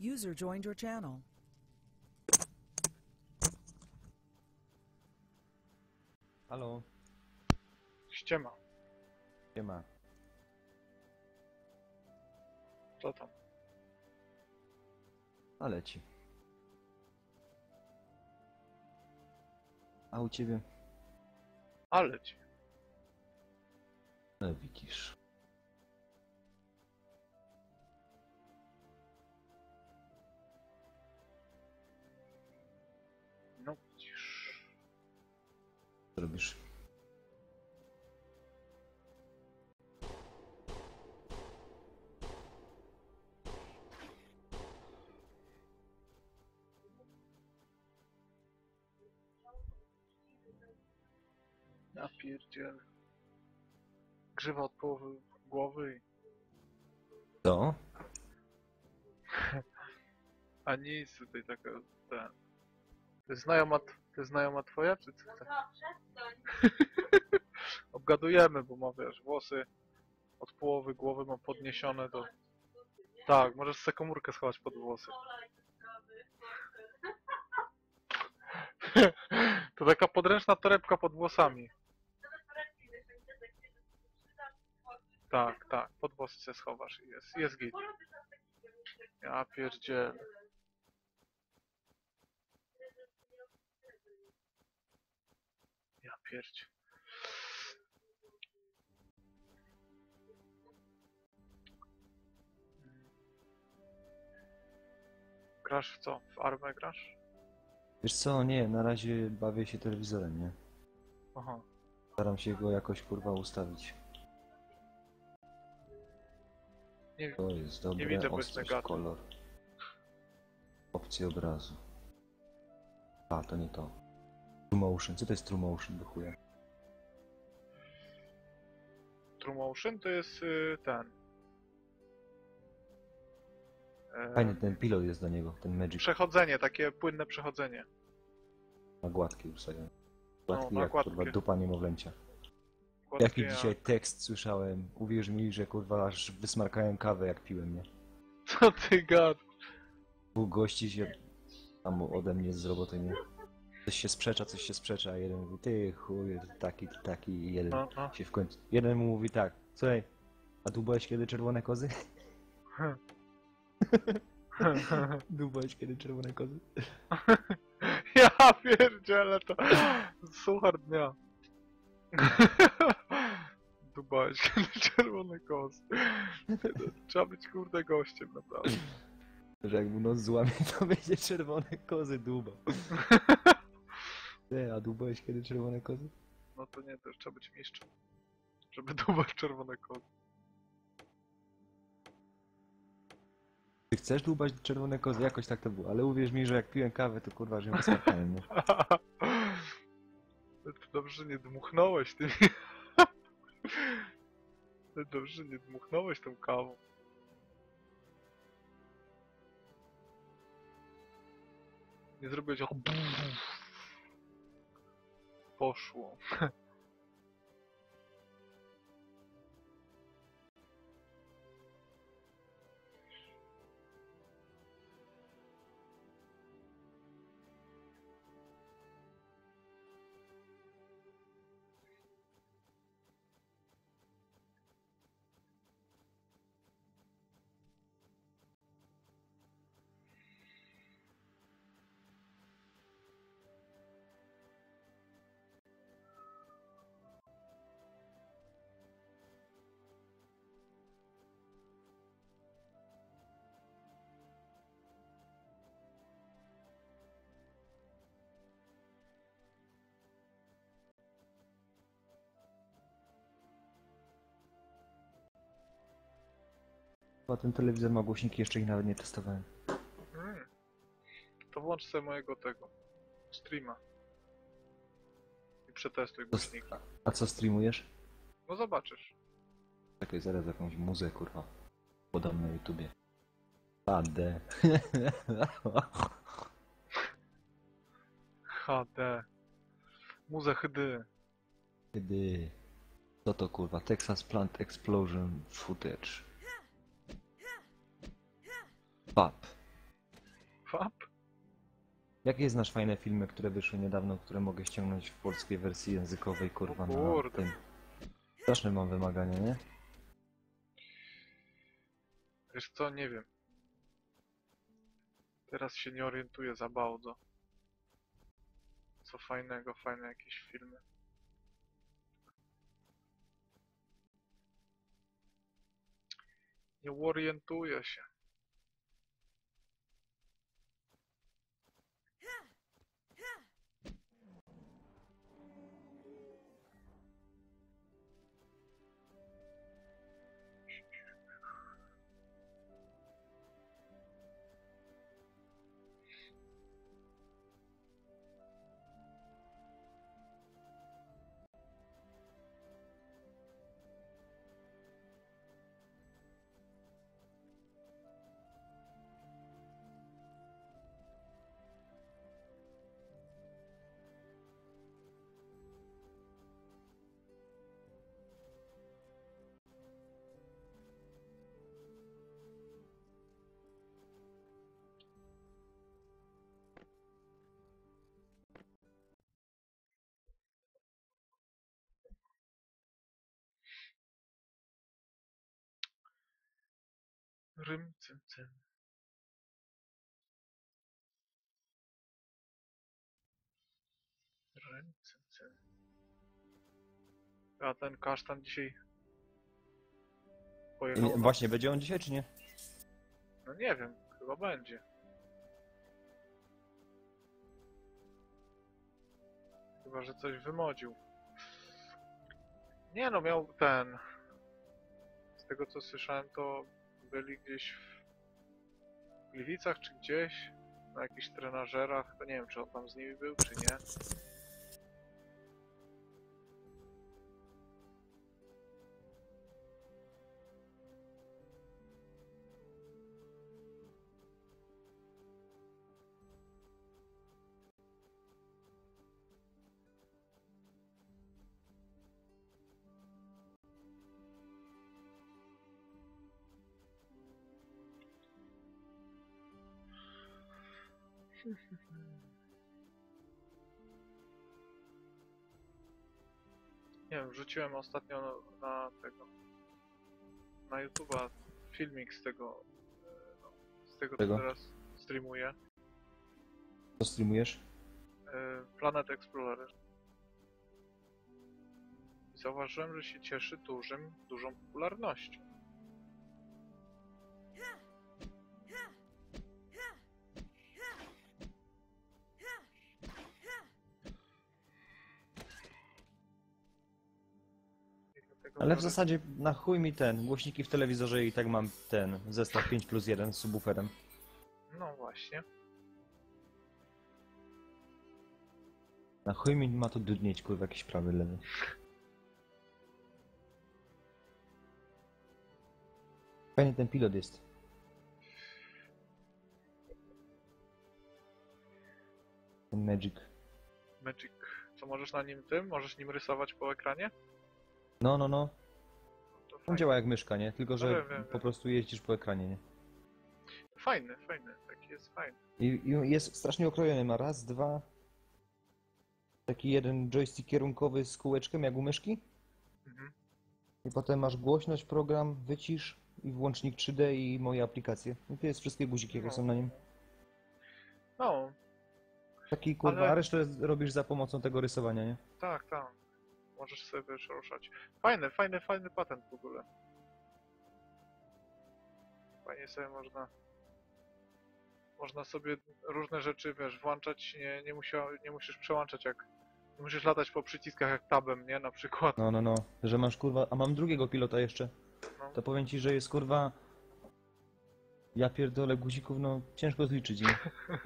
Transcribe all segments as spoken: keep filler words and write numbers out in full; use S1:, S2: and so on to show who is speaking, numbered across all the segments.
S1: User joined your channel.
S2: Halo,
S3: Ściema.
S2: siema.
S3: Co tam?
S2: A leci. A u ciebie?
S3: Ale ci.
S2: No widzisz.
S3: No widzisz.
S2: Co robisz?
S3: Ja pierdzielę. Grzywa od połowy głowy i...
S2: Co?
S3: A nic, tutaj taka... Ten... To jest znajoma, to jest znajoma twoja, czy co? Obgadujemy, bo ma, wiesz, włosy od połowy głowy mam podniesione do... Tak, możesz sobie komórkę schować pod włosy. To taka podręczna torebka pod włosami. Tak, tak, pod włosy się schowasz i jest, jest git. Ja pierdzielę. Ja pierdzie. Grasz w co? W armę grasz?
S2: Wiesz co, nie, na razie bawię się telewizorem, nie?
S3: Aha.
S2: Staram się go jakoś kurwa ustawić.
S3: Nie,
S2: To jest
S3: nie
S2: dobre,
S3: widzę
S2: ostrość,
S3: błysnego.
S2: kolor. Opcje obrazu. A, to nie to. True motion, co to jest true motion do chuja?
S3: True Motion to jest y, ten. E,
S2: Fajny ten pilot jest do niego, ten magic.
S3: Przechodzenie, takie płynne przechodzenie.
S2: Na gładki ustawiony.
S3: No,
S2: Gładki
S3: na
S2: jak
S3: gładkie.
S2: kurwa dupa niemowlęcia.
S3: Gładkie
S2: Jaki
S3: jak-
S2: dzisiaj tekst słyszałem? Uwierz mi, że kurwa aż wysmarkałem kawę jak piłem, nie?
S3: Co ty gad?
S2: Dwóch gości się tam ode mnie z roboty, nie? Coś się sprzecza, coś się sprzecza, a jeden mówi, ty chuj, ty taki, ty taki, i jeden
S3: No, no.
S2: się w końcu... Jeden mu mówi tak, słuchaj, a dłubałeś kiedy czerwone kozy? Dłubałeś kiedy czerwone kozy?
S3: Ja pierdzielę to. Suchar dnia. Dubałeś czerwone kosy. Trzeba być kurde gościem, naprawdę.
S2: Że jak mu nos złamie, to będzie czerwone kozy dłubał. Ty, a dłubałeś kiedy czerwone kozy?
S3: No to nie, to już trzeba być mistrzem. Żeby dubać czerwone kosy.
S2: Ty chcesz dłubać czerwone kozy? Jakoś tak to było, ale uwierz mi, że jak piłem kawę, to kurwa, że ją wysmarkałem, nie?
S3: To dobrze, że nie dmuchnąłeś ty. To dobrze, że nie dmuchnąłeś tą kawą. Nie zrobiłeś och... Poszło.
S2: Chyba ten telewizor ma głośniki, jeszcze ich nawet nie testowałem.
S3: Hmm. To włącz sobie mojego tego streama i przetestuj
S2: To s-
S3: głośniki.
S2: A co streamujesz?
S3: No zobaczysz.
S2: Czekaj, zaraz jakąś muzę, kurwa. Podam na YouTubie. A D.
S3: H D. Muze H D.
S2: Kiedy... Co to kurwa? Texas Plant Explosion Footage. Pap.
S3: Fab?
S2: Jakie znasz fajne filmy, które wyszły niedawno, które mogę ściągnąć w polskiej wersji językowej, kurwa,
S3: O
S2: na
S3: kurde.
S2: tym? Straszne mam wymagania, nie?
S3: Wiesz co, nie wiem. Teraz się nie orientuję za bardzo. Co fajnego, fajne jakieś filmy. Nie orientuję się. Rym, cym, cym. Rym, cym, cym. A ten kasztan dzisiaj
S2: I,
S3: pojechał na...
S2: właśnie, będzie on dzisiaj, czy nie?
S3: No nie wiem, chyba będzie. Chyba, że coś wymodził. Nie no, miał ten... Z tego co słyszałem, to byli gdzieś w Gliwicach, czy gdzieś, na jakichś trenażerach. To nie wiem, czy on tam z nimi był, czy nie. Nie wiem, wrzuciłem ostatnio na, na tego... Na YouTube'a filmik z tego... e, No, z tego, co
S2: Czego?
S3: teraz streamuję.
S2: Co streamujesz?
S3: e, Planet Explorer. I zauważyłem, że się cieszy dużym, dużą popularnością. I dlatego
S2: Ale w
S3: biorę-
S2: zasadzie na chuj mi ten, głośniki w telewizorze i tak mam ten zestaw pięć plus jeden z subwooferem.
S3: No właśnie.
S2: Na chuj mi ma to dudnieć, kurwa, jakiś prawy, lewy. Fajny ten pilot jest. Ten Magic.
S3: Magic. Co możesz na nim tym? Możesz nim rysować po ekranie?
S2: No, no, no.
S3: To
S2: On
S3: fajny.
S2: działa jak myszka, nie? Tylko, że
S3: No wiem, wiem,
S2: po
S3: wiem.
S2: prostu jeździsz po ekranie, nie?
S3: Fajny, fajny. Taki jest fajny.
S2: I, I jest strasznie okrojony, ma raz, dwa... Taki jeden joystick kierunkowy z kółeczkiem jak u myszki.
S3: Mhm.
S2: I potem masz głośność, program, wycisz i włącznik trzy D i moje aplikacje. I to jest wszystkie guziki, jakie
S3: No.
S2: są na nim.
S3: No,
S2: Taki kurwa,
S3: Ale-
S2: a resztę robisz za pomocą tego rysowania, nie?
S3: tak, tak. Możesz sobie wiesz, ruszać. Fajny, fajny, fajny patent w ogóle. Fajnie sobie można... Można sobie różne rzeczy, wiesz, włączać, nie, nie, musiał, nie musisz przełączać jak... Nie musisz latać po przyciskach jak tabem, nie? Na przykład.
S2: No, no, no. Że masz kurwa, a mam drugiego pilota jeszcze.
S3: No.
S2: To powiem ci, że jest kurwa... Ja pierdolę guzików, no ciężko zliczyć, nie?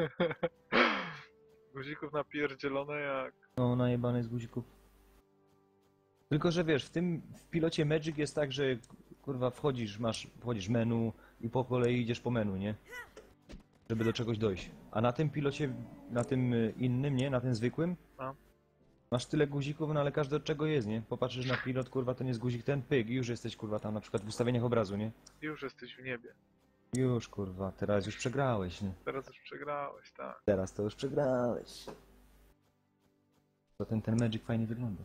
S3: Guzików napierdzielone jak...
S2: No, najebany z guzików. Tylko, że wiesz, w tym w pilocie Magic jest tak, że kurwa wchodzisz, masz, wchodzisz menu i po kolei idziesz po menu, nie? Żeby do czegoś dojść. A na tym pilocie, na tym y, innym, nie? Na tym zwykłym,
S3: No.
S2: masz tyle guzików, no ale każdy od czego jest, nie? Popatrzysz na pilot, kurwa, ten jest guzik ten, pyk i już jesteś kurwa tam na przykład w ustawieniach obrazu, nie?
S3: Już jesteś w niebie.
S2: Już kurwa, teraz już przegrałeś, nie?
S3: Teraz już przegrałeś, tak.
S2: Teraz to już przegrałeś. To ten, ten Magic fajnie wygląda.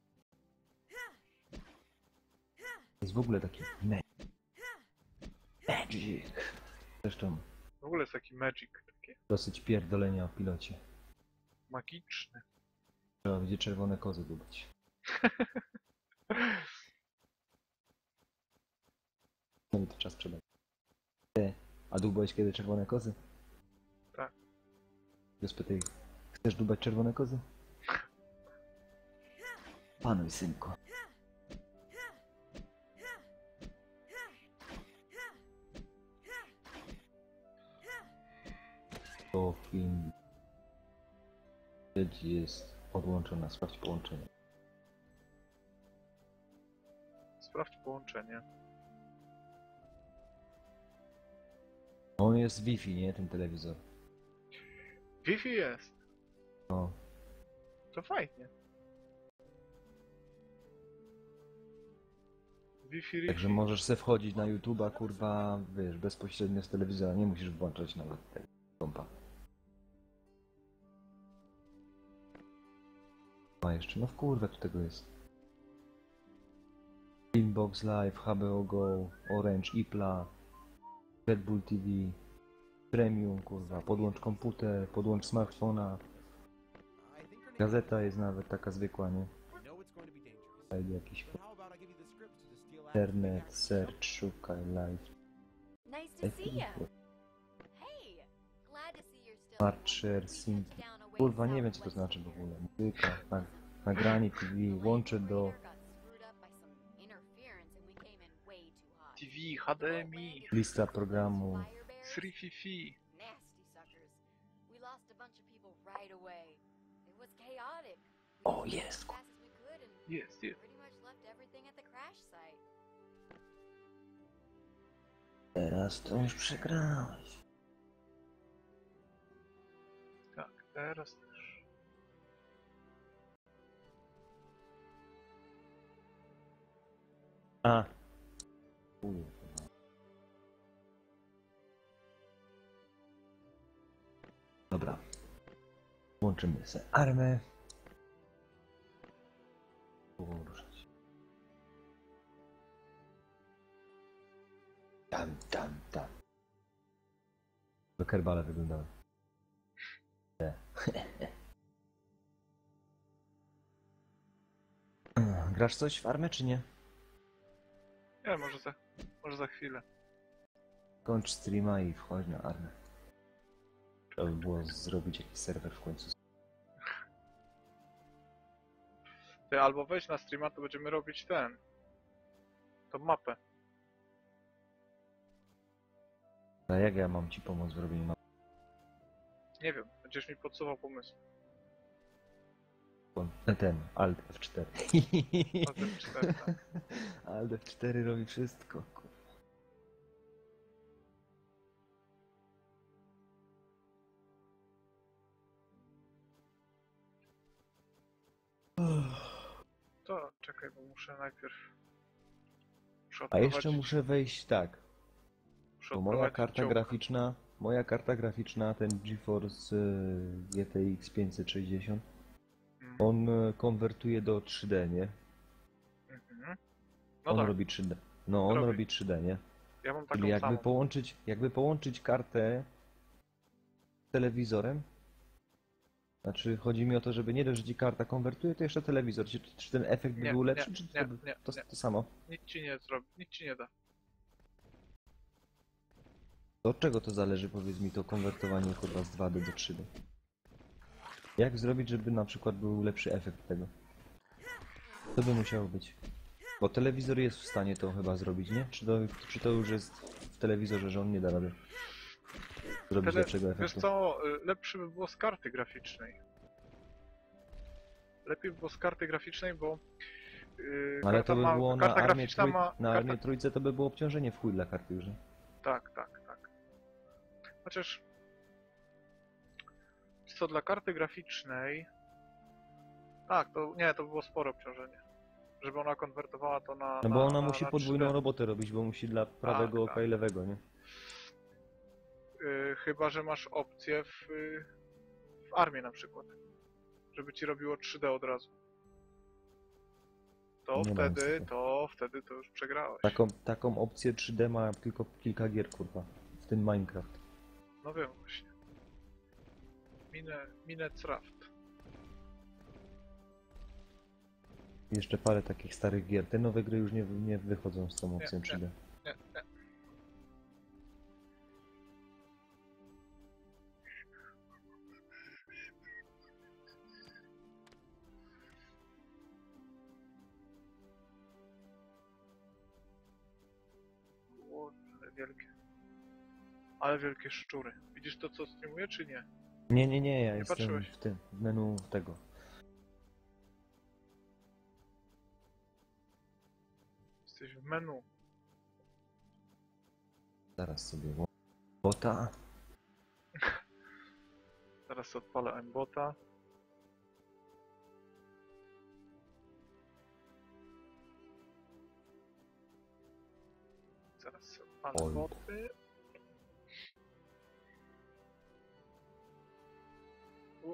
S2: To jest w ogóle taki ma- Magic. Zresztą
S3: W ogóle jest taki magic, takie
S2: dosyć pierdolenia o pilocie.
S3: magiczny.
S2: Trzeba będzie czerwone kozy dubać. No i to czas sprzedać. Ty, a dubałeś kiedy czerwone kozy?
S3: Tak.
S2: Spytaj, chcesz dubać czerwone kozy? Panuj, synku. To film... Sieć jest podłączona, sprawdź połączenie.
S3: Sprawdź połączenie.
S2: On jest Wi-Fi, nie? Ten telewizor.
S3: Wi-Fi jest.
S2: No.
S3: To fajnie. Wi-Fi,
S2: Także
S3: Wi-Fi.
S2: możesz se wchodzić na YouTube'a, kurwa, wiesz, bezpośrednio z telewizora, nie musisz włączać nawet tego kompa. A jeszcze, no w kurwę tu tego jest. Inbox Live, H B O Go, Orange, Ipla, Red Bull T V, Premium, kurwa, podłącz komputer, podłącz smartfona. Gazeta jest nawet taka zwykła, nie? Tutaj jakiś internet, search, szukaj, live.
S1: Nice to see ya. Hey, glad to see you're still.
S2: Smart share, sync. Kurwa, nie wiem co to znaczy w ogóle. Muzyka, na, nagranie T V, łączę do
S3: T V, H D M I,
S2: lista programu.
S3: trzy Fi-Fi.
S2: O, jest, kurwa.
S3: Jest, jest.
S2: Teraz to już przegrałeś.
S3: Tak, teraz też.
S2: A. Kurwa. Dobra. Włączymy sobie armę. Poruszać. Tam, tam, tam. Do kerbale wyglądały. Nie. Grasz coś w armę, czy nie?
S3: Nie, może za, może za chwilę.
S2: Kończ streama i wchodź na armę. Trzeba by było zrobić jakiś serwer w końcu.
S3: Ty albo wejdź na streama, to będziemy robić ten. Tą mapę.
S2: A jak ja mam ci pomóc w robieniu mapy?
S3: Nie wiem, będziesz mi podsuwał pomysł.
S2: Ten, Alt F cztery.
S3: Na tym cztery, tak.
S2: Alt F cztery robi wszystko, kurwa.
S3: To czekaj, bo muszę najpierw... Muszę
S2: A jeszcze
S3: odprowadzić-
S2: muszę wejść tak,
S3: muszę
S2: bo moja
S3: odprowadzić
S2: karta
S3: czołg.
S2: graficzna, moja karta graficzna, ten GeForce y, G T X pięćset sześćdziesiąt,
S3: Mhm.
S2: on y, konwertuje do trzy D, nie?
S3: Mhm. No
S2: On
S3: tak,
S2: robi trzy D. No, on
S3: Robi.
S2: robi trzy D, nie?
S3: ja mam taką
S2: Czyli jakby
S3: samą.
S2: połączyć, jakby połączyć kartę z telewizorem. Znaczy, chodzi mi o to, żeby nie dość, że ci karta konwertuje, to jeszcze telewizor. Czy, czy ten efekt by
S3: Nie,
S2: był
S3: nie,
S2: lepszy, czy
S3: nie,
S2: to, by-
S3: nie,
S2: to,
S3: nie.
S2: to samo?
S3: Nic ci nie zrobi, nic ci nie da.
S2: To od czego to zależy, powiedz mi, to konwertowanie kurwa z dwa D do trzy D? Jak zrobić, żeby na przykład był lepszy efekt tego? Co by musiało być? Bo telewizor jest w stanie to chyba zrobić, nie? Czy to, czy to już jest w telewizorze, że on nie da rady zrobić
S3: Tele...
S2: lepszego
S3: Wiesz
S2: efektu?
S3: co, y, lepszy by było z karty graficznej. Lepiej by było z karty graficznej, bo yy,
S2: Ale
S3: karta
S2: to by
S3: ma,
S2: było na
S3: karta
S2: armię,
S3: graficzna
S2: trój...
S3: ma...
S2: na
S3: karta...
S2: armię trójce to by było obciążenie w chuj dla karty już, nie?
S3: Tak, tak, tak. Chociaż... Co dla karty graficznej... Tak, to nie, to by było spore obciążenie. Żeby ona konwertowała to na...
S2: No
S3: na,
S2: bo ona
S3: na,
S2: musi
S3: na
S2: podwójną
S3: trzy D.
S2: robotę robić, bo musi dla prawego
S3: Tak,
S2: oka
S3: tak.
S2: i lewego, nie?
S3: Yy, chyba, że masz opcję w, yy, w armii na przykład. Żeby ci robiło trzy D od razu. To
S2: Nie mam
S3: wtedy,
S2: niestety.
S3: to wtedy to już przegrałeś.
S2: Taką, taką opcję trzy D ma tylko kilka gier, kurwa. W tym Minecraft.
S3: No wiem właśnie. Mine, Minecraft.
S2: Jeszcze parę takich starych gier. Te nowe gry już nie, nie wychodzą z tą opcją
S3: Nie,
S2: trzy D.
S3: Nie, nie. O, ale wielkie. Ale wielkie szczury. Widzisz to, co streamuję, czy nie?
S2: Nie, nie, nie, ja
S3: Nie
S2: jestem
S3: patrzyłeś?
S2: w tym, w menu tego.
S3: Jesteś w menu.
S2: Zaraz sobie włączę bota.
S3: Teraz odpalę aimbota. Zaraz odpalę
S2: Oj.
S3: boty. U.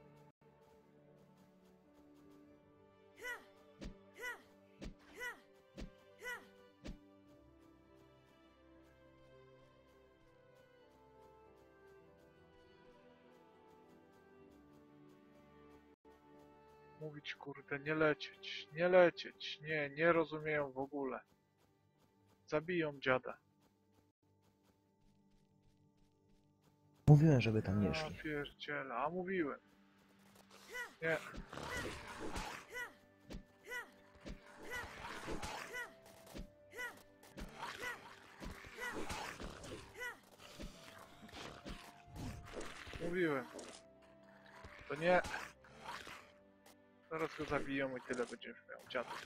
S3: Mówić kurde, nie lecieć, nie lecieć, nie, nie rozumieją w ogóle. Zabiją dziada.
S2: Mówiłem, żeby tam nie
S3: A
S2: szli.
S3: pierdziele, a mówiłem. Nie. Mówiłem. To nie. Zaraz go zabiją i tyle będziesz miał dziadów.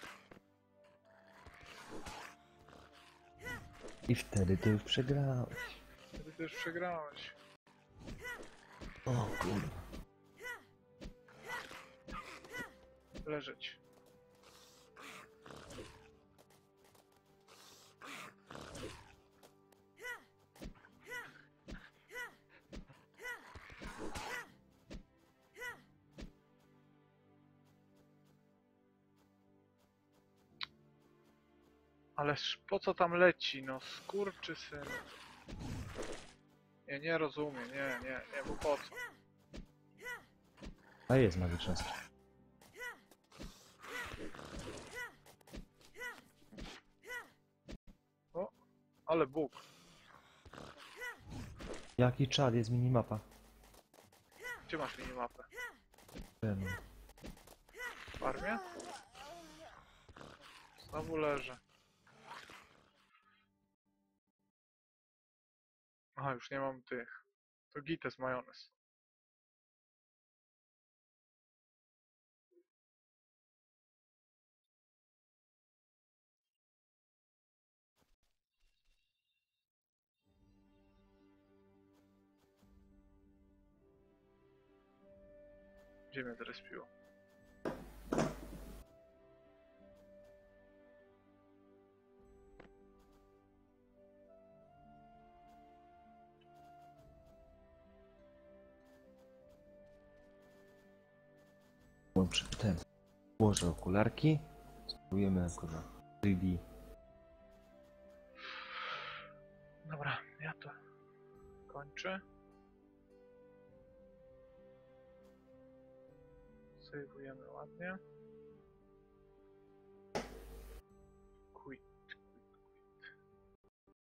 S2: I wtedy to już przegrałeś.
S3: Wtedy też przegrałeś.
S2: O kurwa.
S3: Leżeć. Ależ po co tam leci, no skurczysyn. Nie, nie rozumiem, nie, nie, nie, bo po co?
S2: A jest magiczna strona.
S3: O, ale Bóg.
S2: Jaki czad, jest minimapa.
S3: Gdzie masz minimapę?
S2: Ten.
S3: W armię? Znowu leżę. Aha, już nie mam tych. To gites majonez. Gdzie mnie teraz piło?
S2: Włączę ten. Włożę okularki. Spróbujemy kurwa. trzy D.
S3: Dobra, ja to kończę. Sejwujemy ładnie.